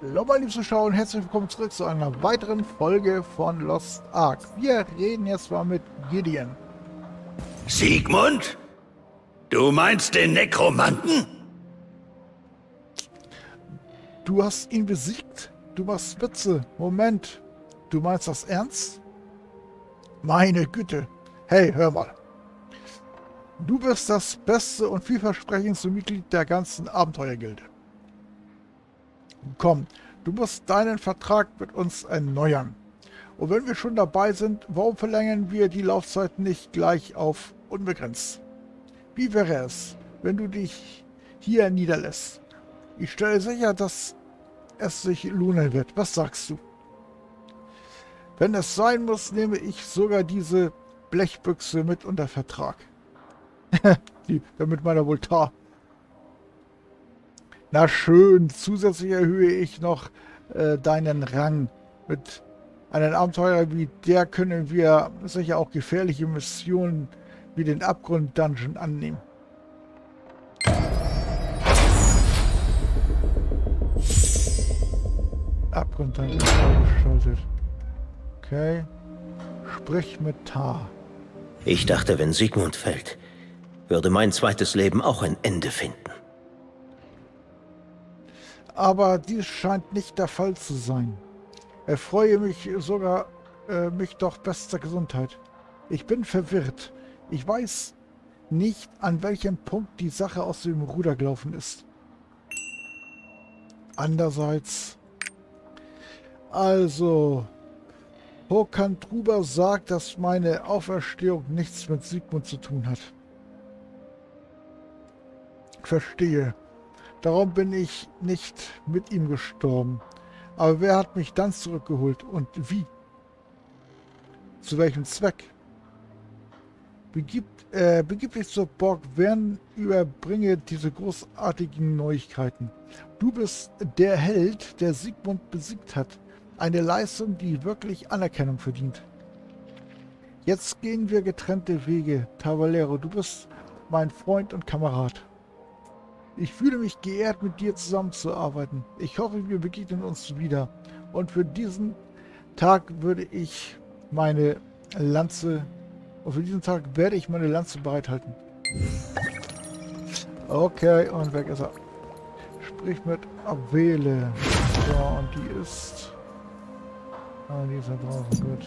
Hallo meine lieben Zuschauer und herzlich willkommen zurück zu einer weiteren Folge von Lost Ark. Wir reden jetzt mal mit Gideon. Sigmund? Du meinst den Nekromanten? Du hast ihn besiegt. Du machst Witze. Moment. Du meinst das ernst? Meine Güte. Hey, hör mal. Du bist das beste und vielversprechendste Mitglied der ganzen Abenteuergilde. Komm, du musst deinen Vertrag mit uns erneuern. Und wenn wir schon dabei sind, warum verlängern wir die Laufzeit nicht gleich auf unbegrenzt? Wie wäre es, wenn du dich hier niederlässt? Ich stelle sicher, dass es sich lohnen wird. Was sagst du? Wenn es sein muss, nehme ich sogar diese Blechbüchse mit unter Vertrag. Damit meiner wohl tar. Na schön, zusätzlich erhöhe ich noch deinen Rang. Mit einem Abenteurer wie der können wir sicher auch gefährliche Missionen wie den Abgrund-Dungeon annehmen. Abgrund-Dungeon freigeschaltet. Okay. Sprich mit Tar. Ich dachte, wenn Sigmund fällt, würde mein zweites Leben auch ein Ende finden. Aber dies scheint nicht der Fall zu sein. Erfreue mich sogar mich doch bester Gesundheit. Ich bin verwirrt. Ich weiß nicht, an welchem Punkt die Sache aus dem Ruder gelaufen ist. Andererseits... Also... Håkan Truber sagt, dass meine Auferstehung nichts mit Sigmund zu tun hat. Verstehe. Darum bin ich nicht mit ihm gestorben. Aber wer hat mich dann zurückgeholt und wie? Zu welchem Zweck? Begib dich zur Burg Vern, überbringe diese großartigen Neuigkeiten. Du bist der Held, der Sigmund besiegt hat. Eine Leistung, die wirklich Anerkennung verdient. Jetzt gehen wir getrennte Wege, Tavalero. Du bist mein Freund und Kamerad. Ich fühle mich geehrt, mit dir zusammenzuarbeiten. Ich hoffe, wir begegnen uns wieder. Und für diesen Tag werde ich meine Lanze bereithalten. Okay, und weg ist er. Sprich mit Avele. So, und die ist... Ah, die ist da draußen, gut.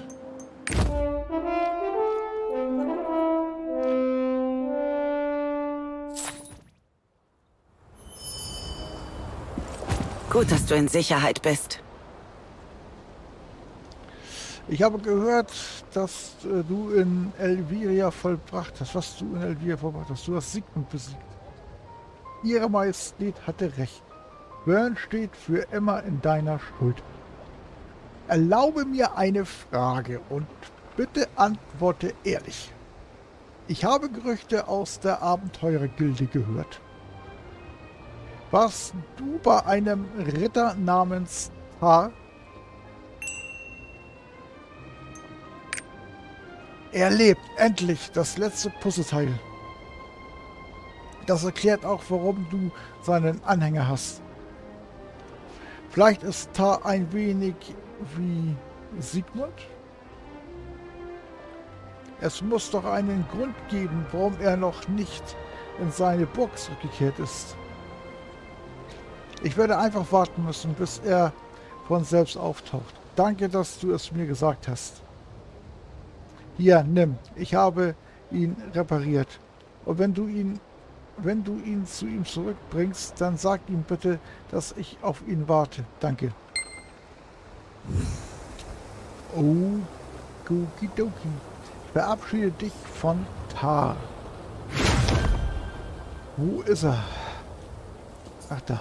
Gut, dass du in Sicherheit bist. Ich habe gehört, dass du in Elviria vollbracht hast. Was du in Elviria vollbracht hast. Du hast Sigmund besiegt. Ihre Majestät hatte recht. Vern steht für immer in deiner Schuld. Erlaube mir eine Frage und bitte antworte ehrlich. Ich habe Gerüchte aus der Abenteurergilde gehört. Warst du bei einem Ritter namens Tar? Er lebt, endlich, das letzte Puzzleteil. Das erklärt auch, warum du seinen Anhänger hast. Vielleicht ist Tar ein wenig wie Sigmund? Es muss doch einen Grund geben, warum er noch nicht in seine Burg zurückgekehrt ist. Ich werde einfach warten müssen, bis er von selbst auftaucht. Danke, dass du es mir gesagt hast. Hier, nimm. Ich habe ihn repariert. Und wenn du ihn zu ihm zurückbringst, dann sag ihm bitte, dass ich auf ihn warte. Danke. Okidoki. Verabschiede dich von Tar. Wo ist er? Ach, da.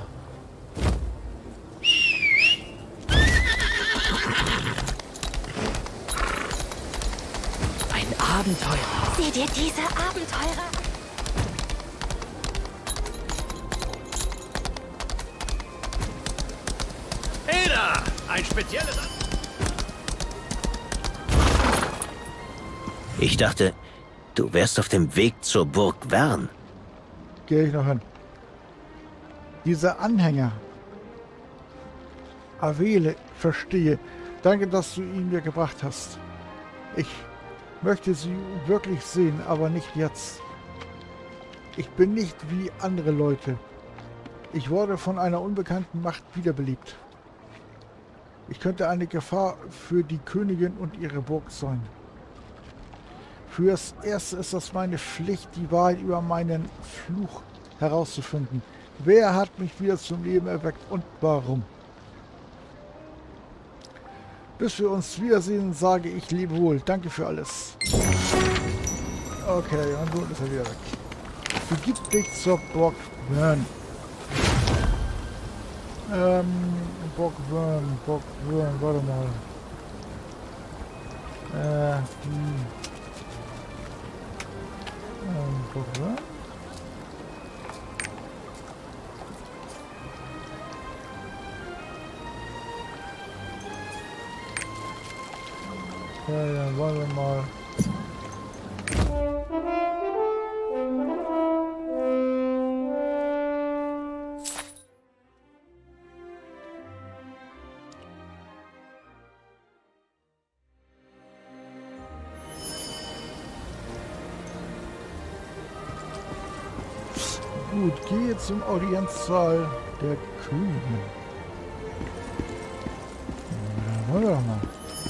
Ein Abenteuer. Sieh dir diese Abenteurer an. Ada! Ein spezielles... Ich dachte, du wärst auf dem Weg zur Burg Vern. Gehe ich noch hin. Dieser Anhänger. Avele, verstehe. Danke, dass du ihn mir gebracht hast. Ich möchte sie wirklich sehen, aber nicht jetzt. Ich bin nicht wie andere Leute. Ich wurde von einer unbekannten Macht wiederbelebt. Ich könnte eine Gefahr für die Königin und ihre Burg sein. Fürs Erste ist es meine Pflicht, die Wahrheit über meinen Fluch herauszufinden. Wer hat mich wieder zum Leben erweckt und warum? Bis wir uns wiedersehen, sage ich lebe wohl. Danke für alles. Okay, und nun ist er wieder weg. Begib dich zur Burg Vern. Burg Vern, warte mal. Burg Vern? Ja, wollen wir mal. Gut, gehe zum Audienzsaal der Königin. Ja, wollen wir doch mal.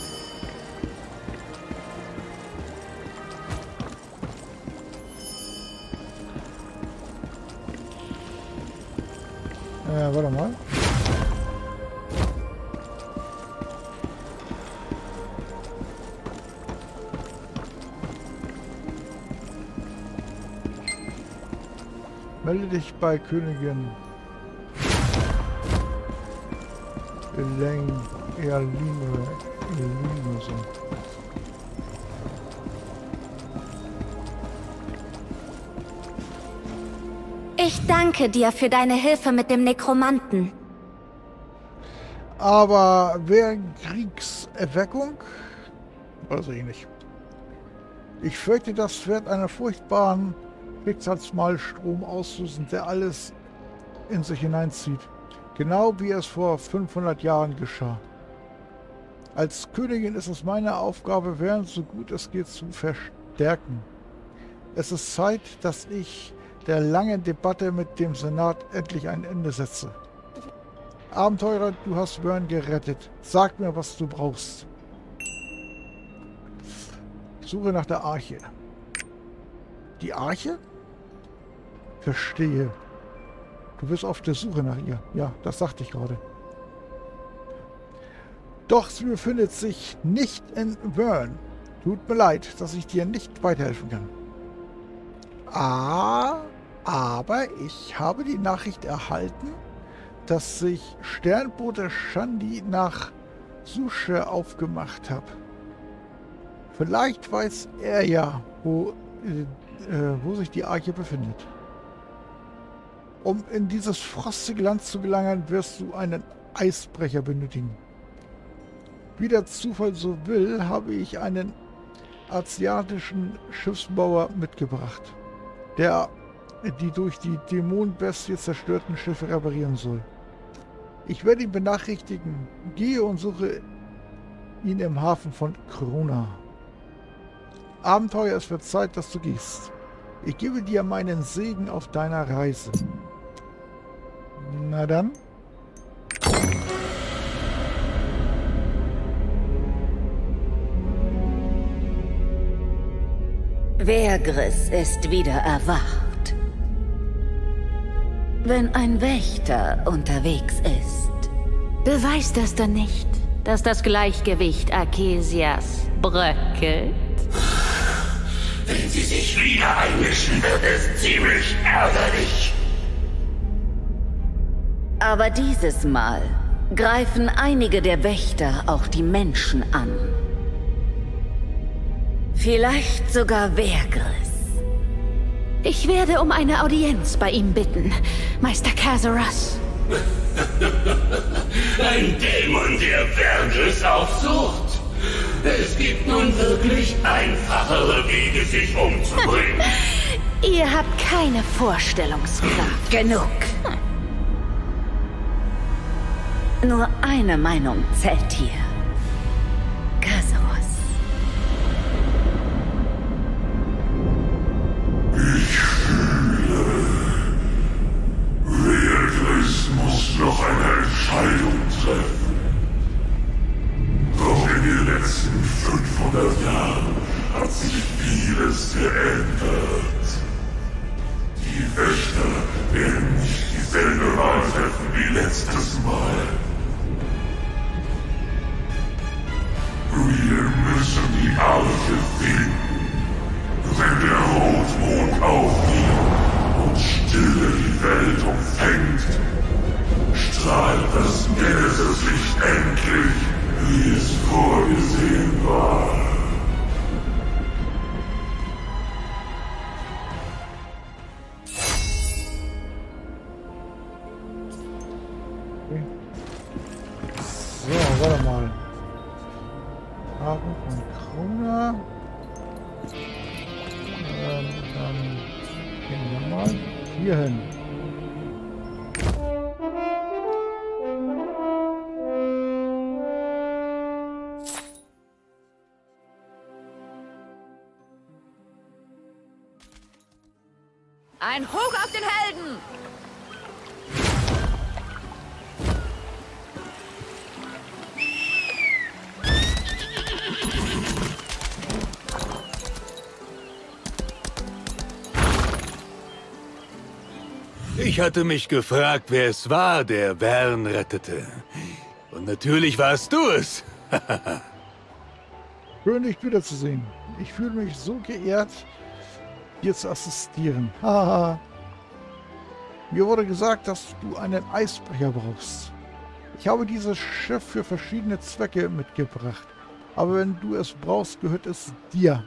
Warte mal. Melde dich bei Königin Elinor. Ich danke dir für deine Hilfe mit dem Nekromanten. Aber wer Kriegserweckung? Weiß ich nicht. Ich fürchte, das wird einen furchtbaren Schicksalsmalstrom auslösen, der alles in sich hineinzieht. Genau wie es vor 500 Jahren geschah. Als Königin ist es meine Aufgabe, während so gut es geht, zu verstärken. Es ist Zeit, dass ich der langen Debatte mit dem Senat endlich ein Ende setze. Abenteurer, du hast Vern gerettet. Sag mir, was du brauchst. Suche nach der Arche. Die Arche? Verstehe. Du bist auf der Suche nach ihr. Ja, das sagte ich gerade. Doch sie befindet sich nicht in Vern. Tut mir leid, dass ich dir nicht weiterhelfen kann. Aber ich habe die Nachricht erhalten, dass sich Sternbote Shandi nach Susche aufgemacht hat. Vielleicht weiß er ja, wo sich die Arche befindet. Um in dieses frostige Land zu gelangen, wirst du einen Eisbrecher benötigen. Wie der Zufall so will, habe ich einen asiatischen Schiffsbauer mitgebracht, der die durch die Dämonenbestie zerstörten Schiffe reparieren soll. Ich werde ihn benachrichtigen. Gehe und suche ihn im Hafen von Krona. Abenteuer, es wird Zeit, dass du gehst. Ich gebe dir meinen Segen auf deiner Reise. Na dann. Vergris ist wieder erwacht. Wenn ein Wächter unterwegs ist, beweist das dann nicht, dass das Gleichgewicht Arkesias bröckelt? Wenn sie sich wieder einmischen, wird es ziemlich ärgerlich. Aber dieses Mal greifen einige der Wächter auch die Menschen an. Vielleicht sogar Vergris. Ich werde um eine Audienz bei ihm bitten, Meister Kazaras. Ein Dämon, der Vergris aufsucht. Es gibt nun wirklich einfachere Wege, sich umzubringen. Ihr habt keine Vorstellungskraft genug. Nur eine Meinung zählt hier. Kasos. Ich fühle. Beatrice muss noch eine Entscheidung treffen. Doch in den letzten 500 Jahren hat sich vieles geändert. Die Wächter werden nicht dieselbe Wahl treffen wie letztes Mal. Wir müssen die Arche finden. Wenn der Rotmond aufgeht und Stille die Welt umfängt, strahlt das Genesis-Licht endlich, wie es vorgesehen war. So, warte mal. Hafen von Krona. Dann gehen wir mal hier hin. Ein Hoch auf den Helden! Ich hatte mich gefragt, wer es war, der Vern rettete. Und natürlich warst du es. Schön, dich wiederzusehen. Ich fühle mich so geehrt, dir zu assistieren. Haha. Mir wurde gesagt, dass du einen Eisbrecher brauchst. Ich habe dieses Schiff für verschiedene Zwecke mitgebracht. Aber wenn du es brauchst, gehört es dir.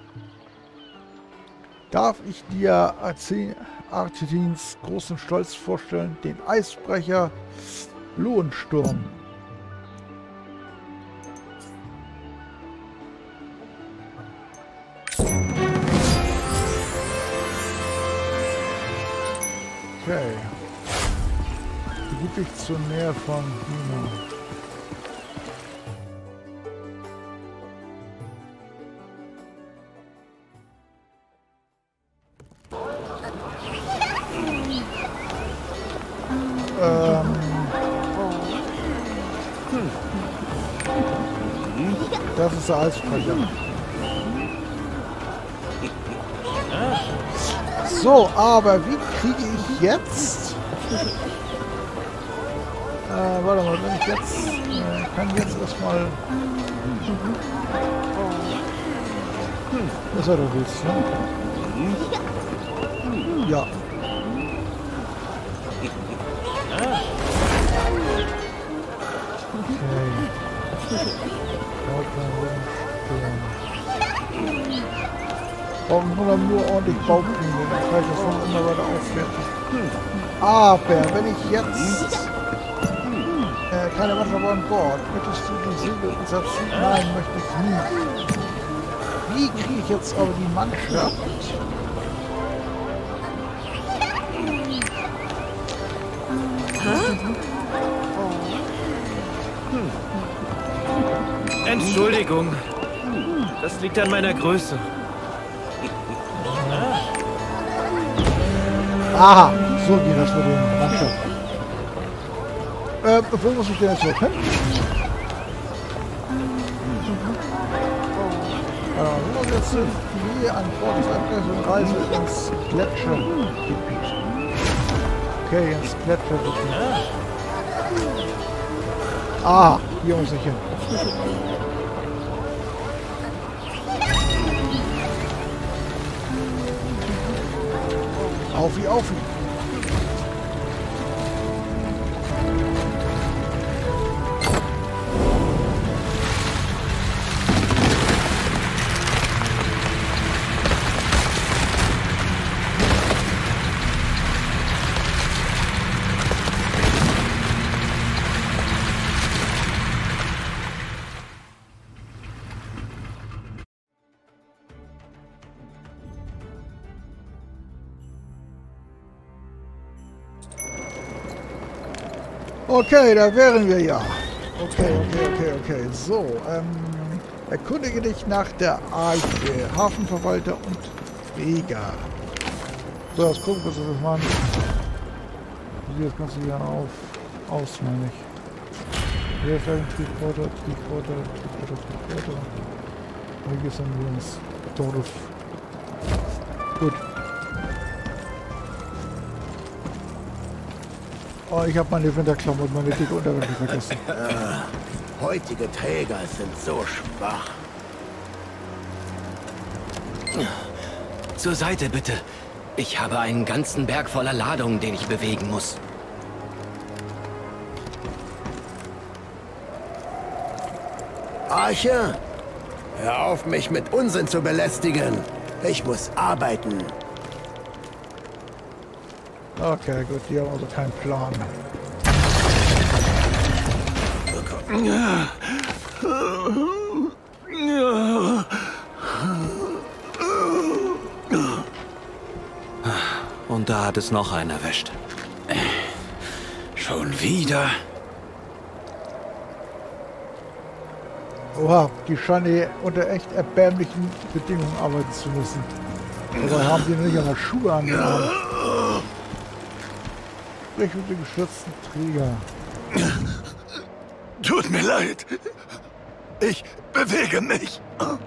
Darf ich dir Artetins großen Stolz vorstellen, den Eisbrecher Lohensturm. Okay. Begib dich zur Nähe von Nina. Das ist der Eisbrecher. So, aber wie kriege ich jetzt... warte mal, wenn ich jetzt... kann jetzt erstmal... Das ist ja doch willst, ne? Ja. Brauchen nur ordentlich Baupläne, dann kann ich das von immer weiter aufwerten. Aber wenn ich jetzt keine Mannschaft an Bord, möchtest du die Segel umsetzen? Nein, möchte ich nicht. Wie kriege ich jetzt aber die Mannschaft? Entschuldigung. Das liegt an meiner Größe. Aha, so geht das mit den Mannschaften. Wo muss ich denn jetzt noch hin? Wo muss ich jetzt hin? Hier an Bord des Anfängers und Reise ins Gletschergebiet. Okay, ins Gletschergebiet. Ah, hier muss ich hin. Aufi, aufi. Okay, da wären wir ja. Okay. So, erkundige dich nach der Arche, Hafenverwalter und Träger. So, das gucken wir uns das mal an. Wie sieht das Ganze hier aus, meine ich. Hier ist ein Triebporter. Hier geht es dann ins Dorf. Gut. Oh, ich habe meine Winterklamotten, meine dicke Unterwäsche vergessen. Heutige Träger sind so schwach. Zur Seite, bitte. Ich habe einen ganzen Berg voller Ladungen, den ich bewegen muss. Arche, hör auf, mich mit Unsinn zu belästigen. Ich muss arbeiten. Okay, gut, die haben also keinen Plan. Und da hat es noch einen erwischt. Schon wieder? Oha, die scheinen hier unter echt erbärmlichen Bedingungen arbeiten zu müssen. Oder haben die nicht einmal Schuhe angehabt? Sprich mit dem geschützten Träger. Tut mir leid. Ich bewege mich.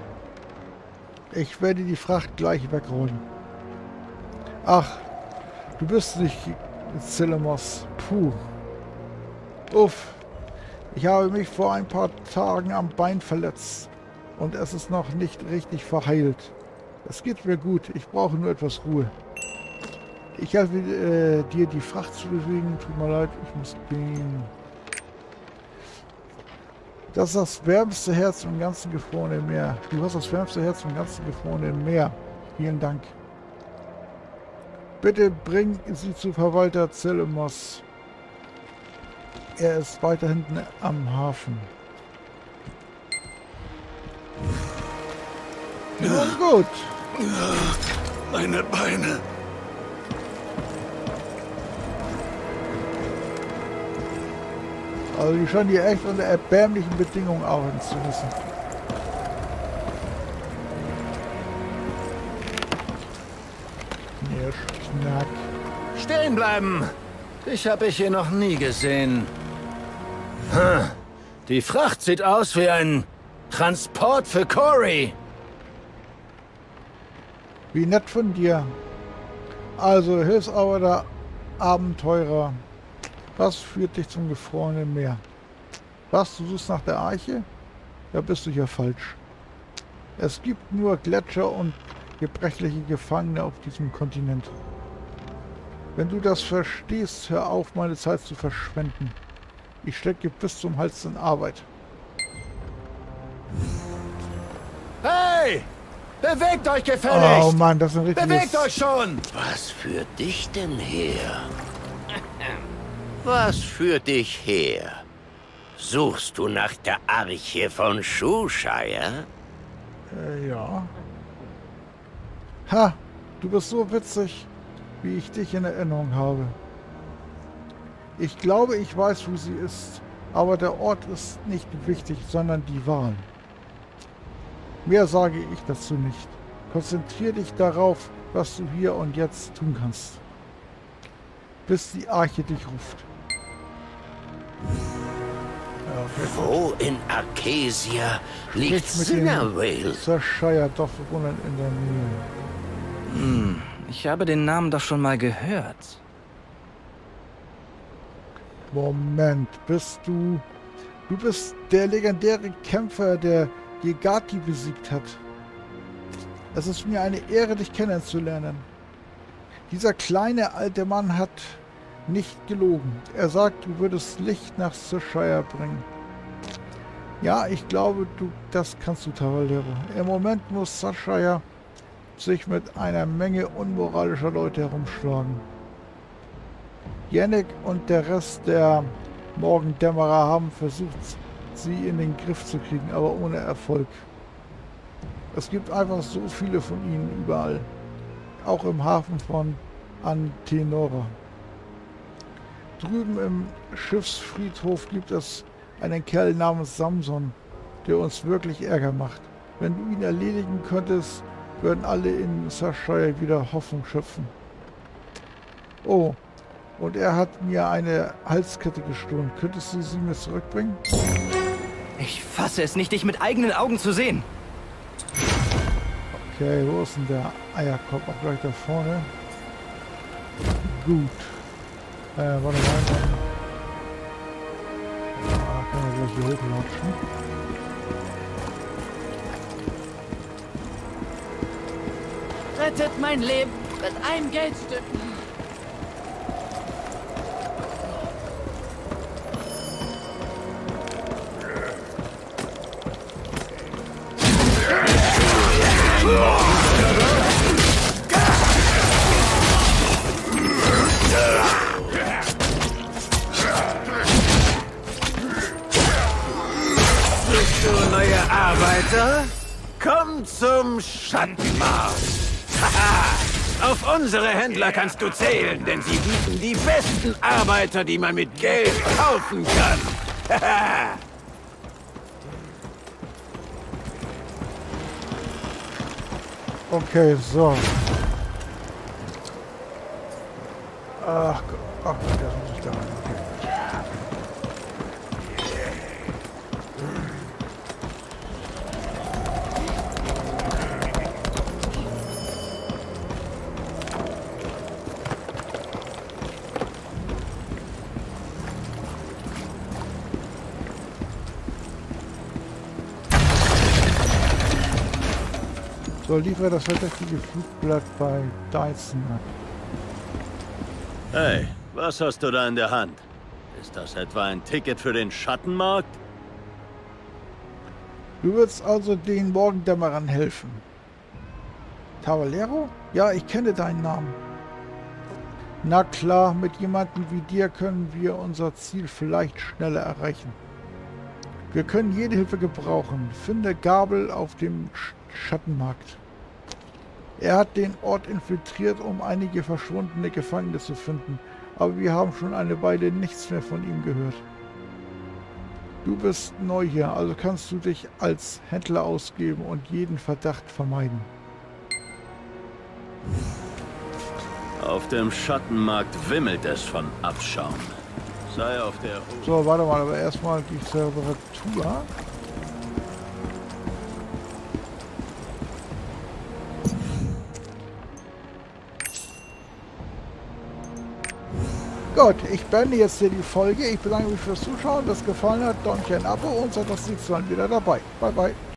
Ich werde die Fracht gleich wegrollen. Ach, du bist nicht Zillemos. Puh. Uff. Ich habe mich vor ein paar Tagen am Bein verletzt. Und es ist noch nicht richtig verheilt. Es geht mir gut. Ich brauche nur etwas Ruhe. Ich helfe dir, die Fracht zu bewegen. Tut mir leid, ich muss gehen. Das ist das wärmste Herz im ganzen gefrorenen Meer. Du hast das wärmste Herz im ganzen gefrorenen Meer. Vielen Dank. Bitte bring sie zu Verwalter Zillemos. Er ist weiter hinten am Hafen. Nun gut. Meine Beine. Also die scheinen hier echt unter erbärmlichen Bedingungen arbeiten zu müssen. Hier Schnack. Stehen bleiben! Dich habe ich hier noch nie gesehen. Die Fracht sieht aus wie ein Transport für Cory. Wie nett von dir. Also, Hilfsarbeiter, Abenteurer. Was führt dich zum gefrorenen Meer? Was, du suchst nach der Arche? Da bist du ja falsch. Es gibt nur Gletscher und gebrechliche Gefangene auf diesem Kontinent. Wenn du das verstehst, hör auf, meine Zeit zu verschwenden. Ich stecke bis zum Hals in Arbeit. Hey! Bewegt euch gefälligst! Oh Mann, das ist ein richtiges... Bewegt euch schon! Was führt dich denn her? Was führt dich her? Suchst du nach der Arche von Shoeshire? Ja. Ha! Du bist so witzig, wie ich dich in Erinnerung habe. Ich glaube, ich weiß, wo sie ist, aber der Ort ist nicht wichtig, sondern die Wahl. Mehr sage ich dazu nicht. Konzentriere dich darauf, was du hier und jetzt tun kannst. Bis die Arche dich ruft. Ja, okay. Wo in Arkesia liegt Cinnavale? Shire Dorfbewohnern in der Nähe. Ich habe den Namen doch schon mal gehört. Moment, bist du... Du bist der legendäre Kämpfer, der Yegati besiegt hat. Es ist mir eine Ehre, dich kennenzulernen. Dieser kleine alte Mann hat nicht gelogen. Er sagt, du würdest Licht nach Shire bringen. Ja, ich glaube, das kannst du, Tavalero. Im Moment muss Shire sich mit einer Menge unmoralischer Leute herumschlagen. Yannick und der Rest der Morgendämmerer haben versucht, sie in den Griff zu kriegen, aber ohne Erfolg. Es gibt einfach so viele von ihnen überall. Auch im Hafen von Antenora. Drüben im Schiffsfriedhof gibt es Einen Kerl namens Samson, der uns wirklich Ärger macht. Wenn du ihn erledigen könntest, würden alle in Sashire wieder Hoffnung schöpfen. Oh, und er hat mir eine Halskette gestohlen. Könntest du sie mir zurückbringen? Ich fasse es nicht, dich mit eigenen Augen zu sehen. Okay, wo ist denn der Eierkopf? Auch gleich da vorne. Gut. Warte mal. Ah, kann man gleich hier hochlatschen. Rettet mein Leben mit einem Geldstück. Bist du neue Arbeiter? Komm zum Schattenmarkt. Haha! Auf unsere Händler kannst du zählen, denn sie bieten die besten Arbeiter, die man mit Geld kaufen kann. Haha! Okay, so. Ach Gott, der muss ich da rein. Okay. So, liefere das verdächtige Flugblatt bei Dyson ab. Hey, was hast du da in der Hand? Ist das etwa ein Ticket für den Schattenmarkt? Du willst also den Morgendämmerern helfen. Tavalero? Ja, ich kenne deinen Namen. Na klar, mit jemandem wie dir können wir unser Ziel vielleicht schneller erreichen. Wir können jede Hilfe gebrauchen. Finde Gabel auf dem Schattenmarkt. Er hat den Ort infiltriert, um einige verschwundene Gefangene zu finden, aber wir haben schon eine Weile nichts mehr von ihm gehört. Du bist neu hier, also kannst du dich als Händler ausgeben und jeden Verdacht vermeiden. Auf dem Schattenmarkt wimmelt es von Abschaum. Sei auf der... So, warte mal, aber erstmal die Temperatur. Gut, ich beende jetzt hier die Folge. Ich bedanke mich fürs Zuschauen. Wenn es gefallen hat, Däumchen, Abo und seid das nächste Mal wieder dabei. Bye, bye.